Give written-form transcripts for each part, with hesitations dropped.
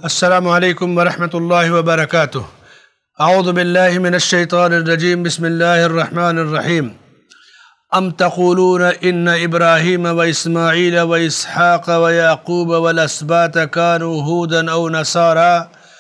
السلام علیکم ورحمۃ اللہ وبرکاتہ۔ اعوذ باللہ من الشیطان الرجیم، بسم اللہ الرحمن الرحیم۔ ام تقولون ان ابراہیم و اسماعیل و اسحاق و یعقوب والاسباط كانوا هودا او نصارا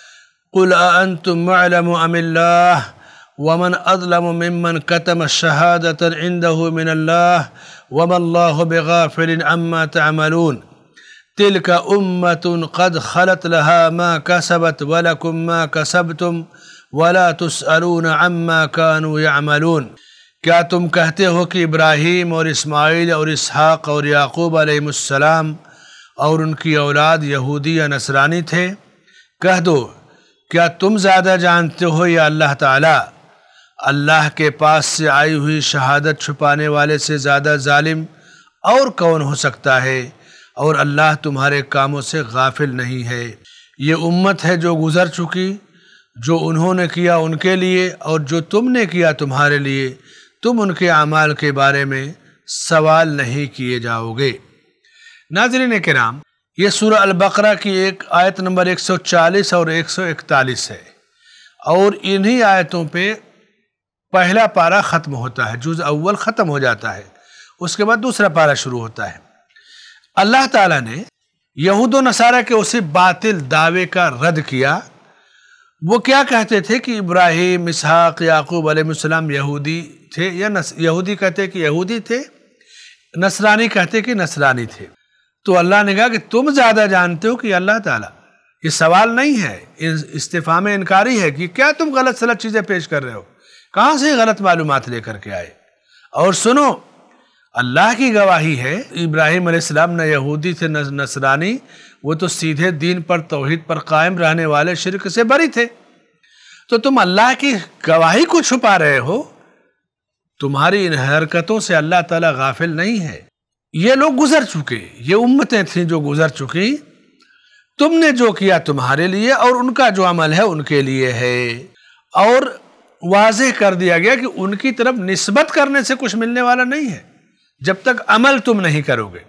قل اانتم اعلم ام اللہ ومن اظلم ممن كتم الشہادة عنده من اللہ وما اللہ بغافل عما تعملون۔ تلك أمة قد خلت لها ما كسبت ولكم ما كسبتم ولا تسألون عما كانوا يعملون۔ کیا تم کہتے ہو کہ ابراہیم اور اسماعیل اور اسحاق اور یعقوب علیہ السلام اور ان کی اولاد یہودی یا نصرانی تھے؟ کہہ دو، کیا تم زیادہ جانتے ہو یا اللہ تعالیٰ؟ اللہ کے پاس سے آئی ہوئی شہادت چھپانے والے سے زیادہ ظالم اور کون ہو سکتا ہے؟ اور اللہ تمہارے کاموں سے غافل نہیں ہے۔ یہ امت ہے جو گزر چکی، جو انہوں نے کیا ان کے لیے اور جو تم نے کیا تمہارے لیے، تم ان کے اعمال کے بارے میں سوال نہیں کیے جاؤ گے۔ ناظرین کرام، یہ سورہ البقرہ کی ایک آیت نمبر 140 اور 141 ہے، اور انہی آیتوں پہ پہلا پارہ ختم ہوتا ہے، جز اول ختم ہو جاتا ہے، اس کے بعد دوسرا پارہ شروع ہوتا ہے۔ اللہ تعالیٰ نے یہود و نصارہ کے اسی باطل دعوے کا رد کیا۔ وہ کیا کہتے تھے کہ ابراہیم، اسحاق، یعقوب علیہ السلام یہودی تھے، یا یہودی کہتے کہ یہودی تھے، نصرانی کہتے کہ نصرانی تھے۔ تو اللہ نے کہا کہ تم زیادہ جانتے ہو کہ اللہ تعالیٰ۔ یہ سوال نہیں ہے، استفہام انکاری ہے کہ کیا تم غلط سلط چیزیں پیش کر رہے ہو، کہاں سے غلط معلومات لے کر کے آئے۔ اور سنو، اللہ کی گواہی ہے، ابراہیم علیہ السلام نہ یہودی تھے نہ نصرانی، وہ تو سیدھے دین پر، توحید پر قائم رہنے والے، شرک سے بری تھے۔ تو تم اللہ کی گواہی کو چھپا رہے ہو۔ تمہاری ان حرکتوں سے اللہ تعالیٰ غافل نہیں ہے۔ یہ لوگ گزر چکے، یہ امتیں تھیں جو گزر چکی، تم نے جو کیا تمہارے لیے اور ان کا جو عمل ہے ان کے لیے ہے۔ اور واضح کر دیا گیا کہ ان کی طرف نسبت کرنے سے کچھ ملنے والا نہیں ہے جب تک عمل تم نہیں کرو گے۔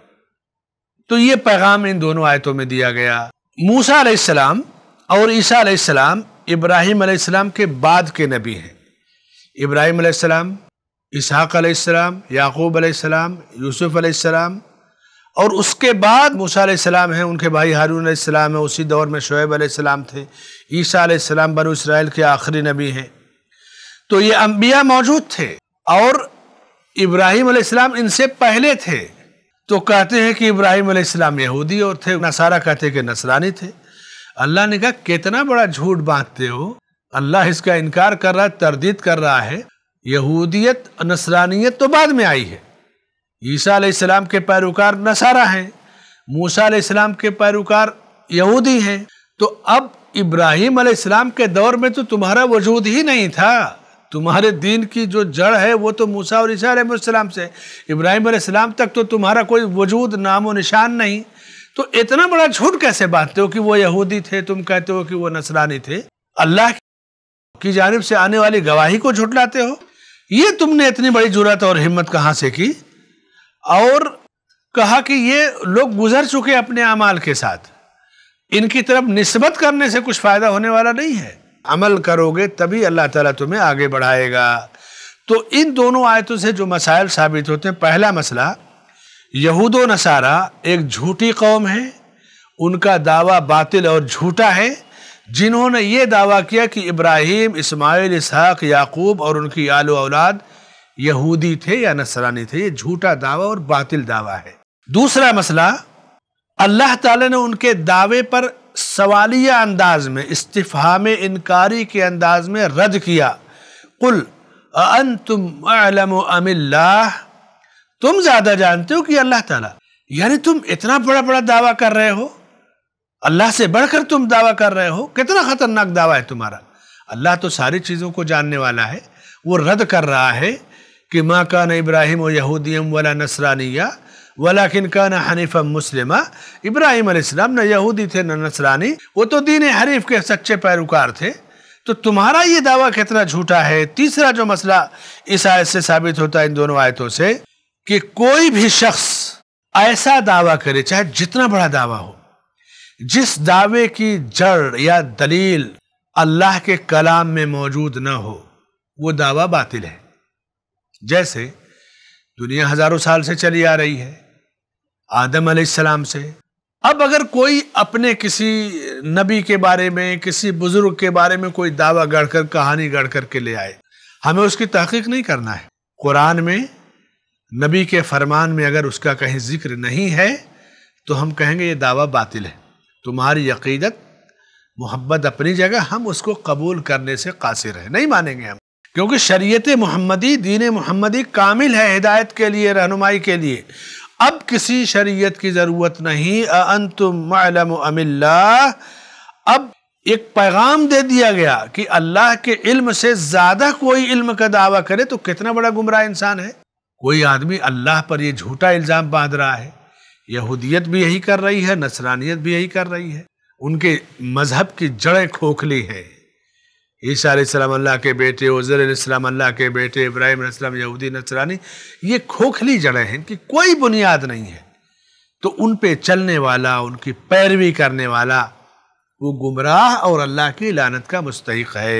تو یہ پیغام ان دونوں آیتوں میں دیا گیا۔ موسیٰ علیہ السلام اور عیسیٰ علیہ السلام ابراہیم علیہ السلام کے بعد کے نبی ہیں۔ ابراہیم علیہ السلام، اسحاق علیہ السلام، یعقوب علیہ السلام، یوسف علیہ السلام، اور اس کے بعد موسیٰ علیہ السلام ہیں، ان کے بھائی ہارون علیہ السلام ہیں، اسی دور میں شعیب علیہ السلام تھے، عیسیٰ علیہ السلام بنو اسرائیل کے آخری نبی ہیں۔ تو یہ انبیاء موجود تھے، اور ابراہیم علیہ السلام ان سے پہلے تھے۔ تو کہتے ہیں کہ ابراہیم علیہ السلام یہودی اور تھے، نصارہ کہتے کہ نصرانی تھے۔ اللہ نے کہا کتنا بڑا جھوٹ باندھتے ہو۔ اللہ اس کا انکار کر رہا ہے، تردید کر رہا ہے۔ یہودیت، نصرانیت تو بعد میں آئی ہے۔ عیسیٰ علیہ السلام کے پیروکار نصارہ ہیں، موسیٰ علیہ السلام کے پیروکار یہودی ہیں۔ تو اب ابراہیم علیہ السلام کے دور میں تو تمہارا وجود ہی نہیں تھا۔ تمہارے دین کی جو جڑ ہے وہ تو موسیٰ اور عیسیٰ علیہ السلام سے، ابراہیم علیہ السلام تک تو تمہارا کوئی وجود، نام و نشان نہیں۔ تو اتنا بڑا جھوٹ کیسے باندھتے ہو کہ وہ یہودی تھے، تم کہتے ہو کہ وہ نصرانی تھے؟ اللہ کی جانب سے آنے والی گواہی کو جھٹلاتے ہو۔ یہ تم نے اتنی بڑی جرأت اور ہمت کہاں سے کی؟ اور کہا کہ یہ لوگ گزر چکے اپنے اعمال کے ساتھ، ان کی طرف نسبت کرنے سے کچھ فائدہ ہونے والا نہیں ہے۔ عمل کرو گے تبھی اللہ تعالیٰ تمہیں آگے بڑھائے گا۔ تو ان دونوں آیتوں سے جو مسائل ثابت ہوتے ہیں، پہلا مسئلہ، یہود و نصارہ ایک جھوٹی قوم ہے، ان کا دعویٰ باطل اور جھوٹا ہے۔ جنہوں نے یہ دعویٰ کیا کہ ابراہیم، اسماعیل، اسحاق، یعقوب اور ان کی آل و اولاد یہودی تھے یا نصرانی تھے، یہ جھوٹا دعویٰ اور باطل دعویٰ ہے۔ دوسرا مسئلہ، اللہ تعالیٰ نے ان کے دعوے پر سوالیہ انداز میں، استفہام انکاری کے انداز میں رد کیا۔ قل انتم اعلم ام اللہ، تم زیادہ جانتے ہو کہ اللہ تعالیٰ؟ یعنی تم اتنا بڑا دعویٰ کر رہے ہو، اللہ سے بڑھ کر تم دعویٰ کر رہے ہو، کتنا خطرناک دعویٰ ہے تمہارا۔ اللہ تو ساری چیزوں کو جاننے والا ہے۔ وہ رد کر رہا ہے کہ ما کان ابراہیم یہودیا ولا نصرانیہ ولیکن کان حنیفا مسلما۔ ابراہیم علیہ السلام نہ یہودی تھے نہ نصرانی، وہ تو دین حنیف کے سچے پیروکار تھے۔ تو تمہارا یہ دعویٰ کتنا جھوٹا ہے۔ تیسرا جو مسئلہ اس آیت سے ثابت ہوتا ہے، ان دونوں آیتوں سے، کہ کوئی بھی شخص ایسا دعویٰ کرے، چاہے جتنا بڑا دعویٰ ہو، جس دعوے کی جڑ یا دلیل اللہ کے کلام میں موجود نہ ہو وہ دعویٰ باطل ہے۔ جیسے دنیا ہزاروں سال سے چلی آ رہی ہے، آدم علیہ السلام سے۔ اب اگر کوئی اپنے کسی نبی کے بارے میں، کسی بزرگ کے بارے میں کوئی دعویٰ گڑھ کر، کہانی گڑھ کر کے لے آئے، ہمیں اس کی تحقیق نہیں کرنا ہے۔ قرآن میں، نبی کے فرمان میں اگر اس کا کہیں ذکر نہیں ہے تو ہم کہیں گے یہ دعویٰ باطل ہے۔ تمہاری عقیدت، محبت اپنی جگہ، ہم اس کو قبول کرنے سے قاصر ہیں، نہیں مانیں گے ہم، کیونکہ شریعت محمدی، دین محمدی کامل ہے ہدایت کے لیے، رہنمائی کے لیے۔ اب کسی شریعت کی ضرورت نہیں۔ اَأَنْتُمْ أَعْلَمُ أَمِ اللَّهِ، اب ایک پیغام دے دیا گیا کہ اللہ کے علم سے زیادہ کوئی علم کا دعویٰ کرے تو کتنا بڑا گمراہ انسان ہے۔ کوئی آدمی اللہ پر یہ جھوٹا الزام باندھ رہا ہے، یہودیت بھی یہی کر رہی ہے، نصرانیت بھی یہی کر رہی ہے، ان کے مذہب کی جڑیں کھوکھلی ہیں۔ عیسیٰ علیہ السلام اللہ کے بیٹے، عزیر علیہ السلام اللہ کے بیٹے، ابراہیم علیہ السلام یہودی نصرانی، یہ کھوکھلی جڑیں ہیں، ان کی کوئی بنیاد نہیں ہے۔ تو ان پہ چلنے والا، ان کی پیروی کرنے والا، وہ گمراہ اور اللہ کی لعنت کا مستحق ہے۔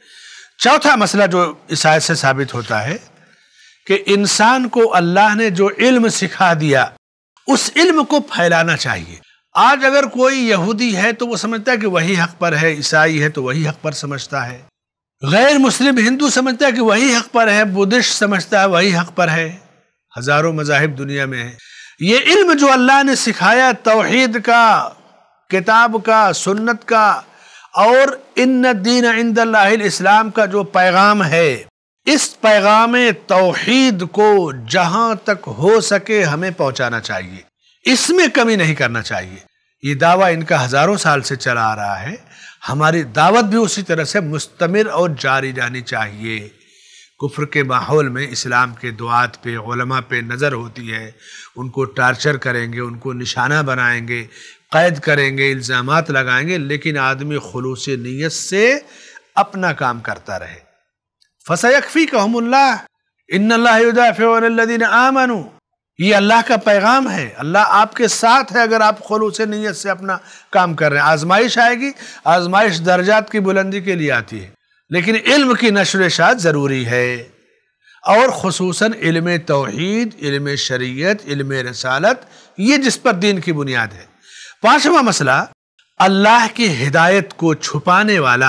چوتھا مسئلہ جو اس آیت سے ثابت ہوتا ہے کہ انسان کو اللہ نے جو علم سکھا دیا اس علم کو پھیلانا چاہیے۔ آج اگر کوئی یہودی ہے تو وہ سمجھتا ہے کہ وہی حق پر ہے، عیسائی ہے تو وہی حق پر سمجھتا ہے، غیر مسلم ہندو سمجھتا ہے کہ وہی حق پر ہے، بدھسٹ سمجھتا ہے وہی حق پر ہے۔ ہزاروں مذاہب دنیا میں ہیں۔ یہ علم جو اللہ نے سکھایا، توحید کا، کتاب کا، سنت کا، اور ان الدین عند اللہ الاسلام کا جو پیغام ہے، اس پیغام توحید کو جہاں تک ہو سکے ہمیں پہنچانا چاہیے، اس میں کمی نہیں کرنا چاہیے۔ یہ دعویٰ ان کا ہزاروں سال سے چلا آ رہا ہے، ہماری دعوت بھی اسی طرح سے مستمر اور جاری رہنی چاہیے۔ کفر کے ماحول میں اسلام کے دعات پہ، علماء پہ نظر ہوتی ہے، ان کو ٹارچر کریں گے، ان کو نشانہ بنائیں گے، قید کریں گے، الزامات لگائیں گے، لیکن آدمی خلوص نیت سے اپنا کام کرتا رہے۔ فَسَيَكْفِيكَهُمُ اللَّهُ إِنَّ اللَّهَ يُدَافِعُ عَنِ الَّذِينَ آمَنُوا، یہ اللہ کا پیغام ہے، اللہ آپ کے ساتھ ہے اگر آپ خلوص نیت سے اپنا کام کر رہے ہیں۔ آزمائش آئے گی، آزمائش درجات کی بلندی کے لیے آتی ہے، لیکن علم کی نشر و اشاعت ضروری ہے، اور خصوصاً علم توحید، علم شریعت، علم رسالت، یہ جس پر دین کی بنیاد ہے۔ پانچواں مسئلہ، اللہ کی ہدایت کو چھپانے والا،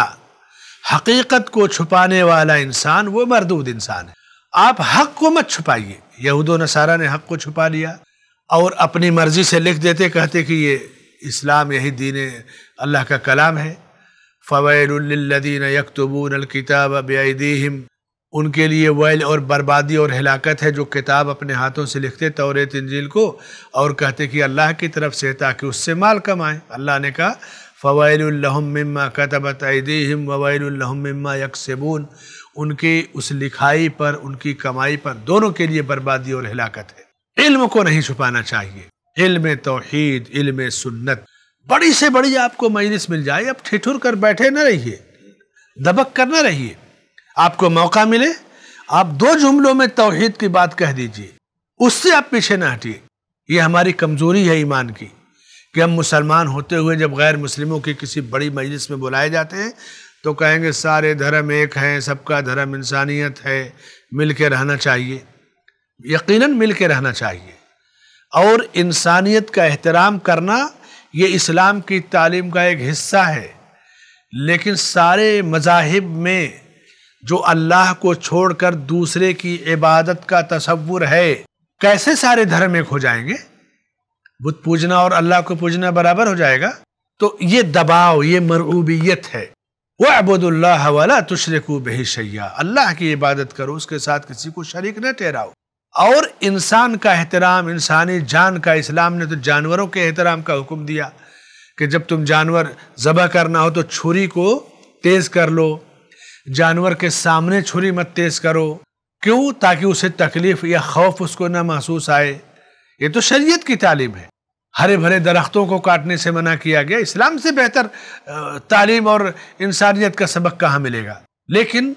حقیقت کو چھپانے والا انسان وہ مردود انسان ہے۔ آپ حق کو مت چھپائیے۔ یہود و نصارہ نے حق کو چھپا لیا اور اپنی مرضی سے لکھ دیتے، کہتے کہ یہ اسلام، یہی دین اللہ کا کلام ہے۔ فَوَيْلٌ لِّلَّذِينَ يَكْتُبُونَ الْكِتَابَ بِأَيْدِيهِمْ، ان کے لیے ویل اور بربادی اور ہلاکت ہے جو کتاب اپنے ہاتھوں سے لکھتے توریت انجیل کو، اور کہتے کہ اللہ کی طرف سے تاکہ اس سے مال کمائیں۔ اللہ نے کہا فَوَيْلٌ لَهُم مِّمَّا كَتَبَتْ أَيْدِيهِمْ وَوَيْلٌ لَهُم مِّمَّا يَكْسِبُونَ، ان کی اس لکھائی پر، ان کی کمائی پر، دونوں کے لیے بربادی اور ہلاکت ہے۔ علم کو نہیں چھپانا چاہیے، علم توحید، علم سنت۔ بڑی سے بڑی آپ کو مجلس مل جائے، اب ٹھٹھر کر بیٹھے نہ رہیے، دبک کر نہ رہیے۔ آپ کو موقع ملے، آپ 2 جملوں میں توحید کی بات کہہ دیجئے، اس سے آپ پیچھے نہ ہٹیے۔ یہ ہماری کمزوری ہے ایمان کی کہ ہم مسلمان ہوتے ہوئے جب غیر مسلموں کی کسی بڑی مجلس میں بلائے جاتے ہیں تو کہیں گے سارے دھرم ایک ہیں، سب کا دھرم انسانیت ہے، مل کے رہنا چاہیے۔ یقیناً مل کے رہنا چاہیے، اور انسانیت کا احترام کرنا یہ اسلام کی تعلیم کا ایک حصہ ہے۔ لیکن سارے مذاہب میں جو اللہ کو چھوڑ کر دوسرے کی عبادت کا تصور ہے، کیسے سارے دھرم ایک ہو جائیں گے؟ بت پوجنا اور اللہ کو پوجنا برابر ہو جائے گا؟ تو یہ دباؤ، یہ مرعوبیت ہے۔ وَاعْبُدُوا اللَّهَ وَلَا تُشْرِكُوا بِهِ شَيْئًا، اللہ کی عبادت کرو، اس کے ساتھ کسی کو شریک نہ ٹھہراؤ۔ اور انسان کا احترام، انسانی جان کا، اسلام نے تو جانوروں کے احترام کا حکم دیا کہ جب تم جانور ذبح کرنا ہو تو چھری کو تیز کر لو، جانور کے سامنے چھری مت تیز کرو۔ کیوں؟ تاکہ اسے تکلیف یا خوف اس کو نہ محسوس آئے۔ یہ تو شریعت کی تعلیم ہے۔ ہرے بھرے درختوں کو کاٹنے سے منع کیا گیا۔ اسلام سے بہتر تعلیم اور انسانیت کا سبق کہاں ملے گا؟ لیکن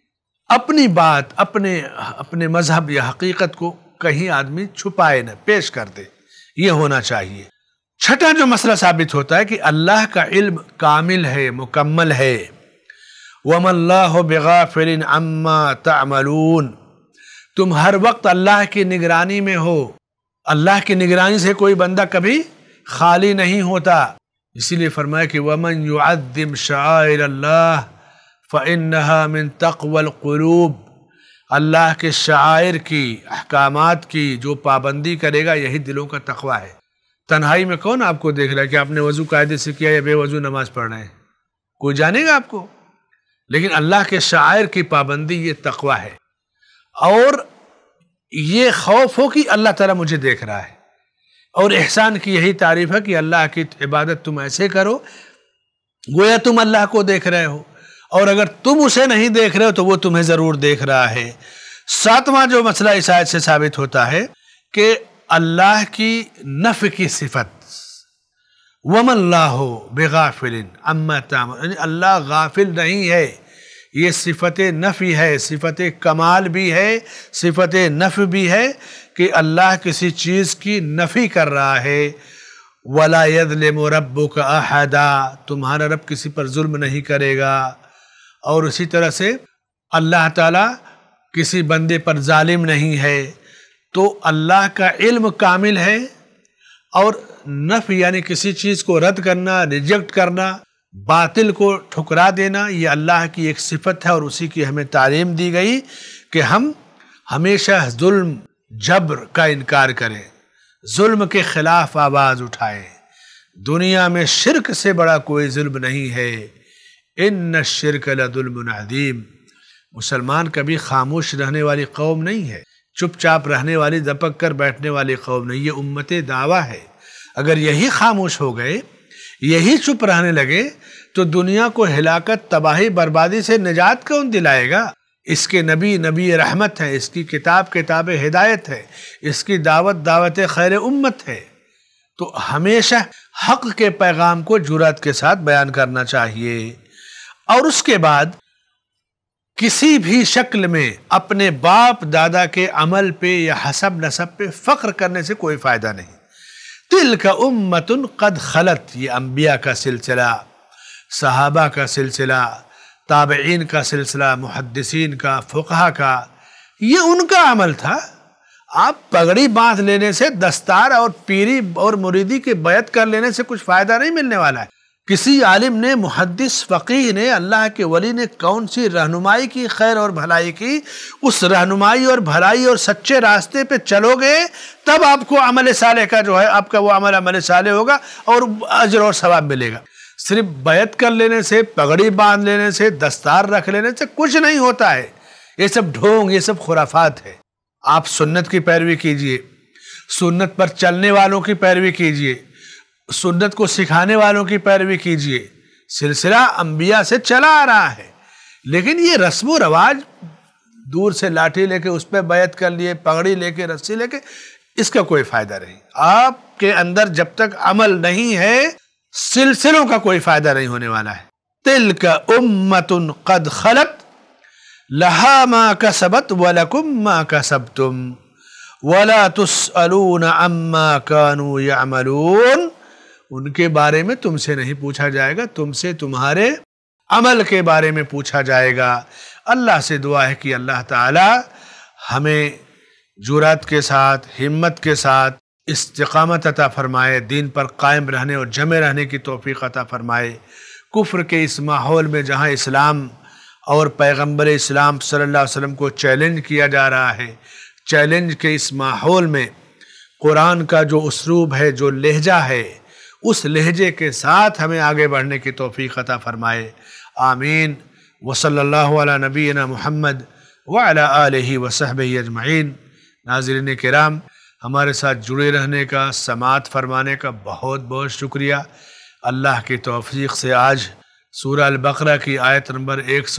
اپنی بات، اپنے مذہب یا حقیقت کو کہیں آدمی چھپائے نہ، پیش کر دے، یہ ہونا چاہیے۔ چھٹا جو مسئلہ ثابت ہوتا ہے کہ اللہ کا علم کامل ہے، مکمل ہے۔ وَمَا اللَّهُ بِغَافِلٍ عَمَّا تَعْمَلُونَ، تم ہر وقت اللہ کی نگرانی میں ہو۔ اللہ کی نگرانی سے کوئی بندہ کبھی خالی نہیں ہوتا۔ اسی لیے فرمایا کہ وَمَن يُعَظِّمْ شَعَائِرَ اللَّهِ فَإِنَّهَا مِن تَقْوَى الْقُلُوبِ، اللہ کے شعائر کی، احکامات کی جو پابندی کرے گا یہی دلوں کا تقوی ہے۔ تنہائی میں کون آپ کو دیکھ رہا ہے کہ آپ نے وضو قاعدے سے کیا یا بے وضو نماز پڑھ رہے ہیں؟ کوئی جانے گا آپ کو؟ لیکن اللہ کے شعائر کی پابندی یہ تقوی ہے، اور یہ خوف ہو کہ اللہ تعالیٰ مجھے دیکھ رہا ہے۔ اور احسان کی یہی تعریف ہے کہ اللہ کی عبادت تم ایسے کرو گویا تم اللہ کو دیکھ رہے ہو، اور اگر تم اسے نہیں دیکھ رہے ہو تو وہ تمہیں ضرور دیکھ رہا ہے۔ ساتواں جو مسئلہ اس آیت سے ثابت ہوتا ہے کہ اللہ کی نفی کی صفت، وَمَا اللَّهُ بِغَافِلٍ عَمَّا تَعْمَلُونَ، یعنی اللہ غافل نہیں ہے، یہ صفت نفی ہے، صفت کمال بھی ہے، صفت نفی بھی ہے کہ اللہ کسی چیز کی نفی کر رہا ہے۔ وَلَا يَظْلِمُ رَبُّكَ أَحَدًا، تمہارا رب کسی پر ظلم نہیں کرے گا۔ اور اسی طرح سے اللہ تعالیٰ کسی بندے پر ظالم نہیں ہے۔ تو اللہ کا علم کامل ہے، اور نفی یعنی کسی چیز کو رد کرنا، ریجیکٹ کرنا، باطل کو ٹھکرا دینا، یہ اللہ کی ایک صفت ہے، اور اسی کی ہمیں تعلیم دی گئی کہ ہم ہمیشہ ظلم جبر کا انکار کریں، ظلم کے خلاف آواز اٹھائیں۔ دنیا میں شرک سے بڑا کوئی ظلم نہیں ہے، ان الشرک لظلم عظیم۔ مسلمان کبھی خاموش رہنے والی قوم نہیں ہے، چپ چاپ رہنے والی، دپک کر بیٹھنے والی قوم نہیں، یہ امت دعویٰ ہے۔ اگر یہی خاموش ہو گئے، یہی چپ رہنے لگے، تو دنیا کو ہلاکت، تباہی، بربادی سے نجات کون دلائے گا؟ اس کے نبی نبی رحمت ہے، اس کی کتاب کتاب ہدایت ہے، اس کی دعوت دعوت خیر امت ہے۔ تو ہمیشہ حق کے پیغام کو جرأت کے ساتھ بیان کرنا چاہیے، اور اس کے بعد کسی بھی شکل میں اپنے باپ دادا کے عمل پہ یا حسب نسب پہ فخر کرنے سے کوئی فائدہ نہیں۔ تِلْكَ أُمَّةٌ قَدْ خَلَتْ، یہ انبیاء کا سلسلہ، صحابہ کا سلسلہ، تابعین کا سلسلہ، محدثین کا، فقہا کا، یہ ان کا عمل تھا۔ آپ پگڑی باندھ لینے سے، دستار اور پیری اور مریدی کے بیعت کر لینے سے کچھ فائدہ نہیں ملنے والا ہے۔ کسی عالم نے، محدث، فقیہ نے، اللہ کے ولی نے کون سی رہنمائی کی، خیر اور بھلائی کی، اس رہنمائی اور بھلائی اور سچے راستے پہ چلو گے تب آپ کو عمل صالح کا جو ہے، آپ کا وہ عمل صالح ہوگا اور اجر اور ثواب ملے گا۔ صرف بیعت کر لینے سے، پگڑی باندھ لینے سے، دستار رکھ لینے سے کچھ نہیں ہوتا ہے۔ یہ سب ڈھونگ، یہ سب خرافات ہے۔ آپ سنت کی پیروی کیجئے، سنت پر چلنے والوں کی پیروی کیجئے، سنت کو سکھانے والوں کی پیروی کیجئے۔ سلسلہ انبیاء سے چلا آ رہا ہے، لیکن یہ رسم و رواج، دور سے لاٹھی لے کے اس پہ بیعت کر لیے، پگڑی لے کے، رسی لے کے، اس کا کوئی فائدہ نہیں۔ آپ کے اندر جب تک عمل نہیں ہے، سلسلوں کا کوئی فائدہ نہیں ہونے والا ہے۔ تِلْكَ أُمَّةٌ قَدْ خَلَتْ لَهَا مَا كَسَبَتْ وَلَكُمْ مَا كَسَبْتُمْ وَلَا تُسْأَلُونَ عَمَّا كَانُوا يَعْمَلُونَ، ان کے بارے میں تم سے نہیں پوچھا جائے گا، تم سے تمہارے عمل کے بارے میں پوچھا جائے گا۔ اللہ سے دعا ہے کہ اللہ تعالی ہمیں جرأت کے ساتھ، ہمت کے ساتھ استقامت عطا فرمائے، دین پر قائم رہنے اور جمع رہنے کی توفیق عطا فرمائے۔ کفر کے اس ماحول میں جہاں اسلام اور پیغمبر اسلام صلی اللہ علیہ وسلم کو چیلنج کیا جا رہا ہے، چیلنج کے اس ماحول میں قرآن کا جو اسلوب ہے، جو لہجہ ہے، اس لہجے کے ساتھ ہمیں آگے بڑھنے کی توفیق عطا فرمائے۔ آمین۔ وصلی اللہ علی نبینا محمد وعلی آلہ وصحبہ اجمعین۔ ناظرین کرام، ہمارے ساتھ جڑے رہنے کا، سماعت فرمانے کا بہت بہت شکریہ۔ اللہ کی توفیق سے آج سورہ البقرہ کی آیت نمبر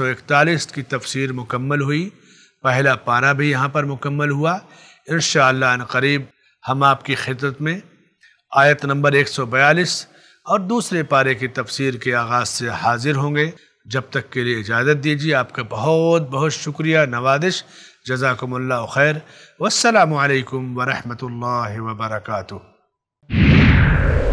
141 کی تفسیر مکمل ہوئی، پہلا پارہ بھی یہاں پر مکمل ہوا۔ انشاءاللہ ان قریب ہم آپ کی خدمت میں آیت نمبر 142 اور دوسرے پارے کی تفسیر کے آغاز سے حاضر ہوں گے۔ جب تک کے لیے اجازت دیجیے، آپ کا بہت بہت شکریہ، نوازش۔ جزاکم اللہ خیر، والسلام علیکم ورحمۃ اللہ وبرکاتہ۔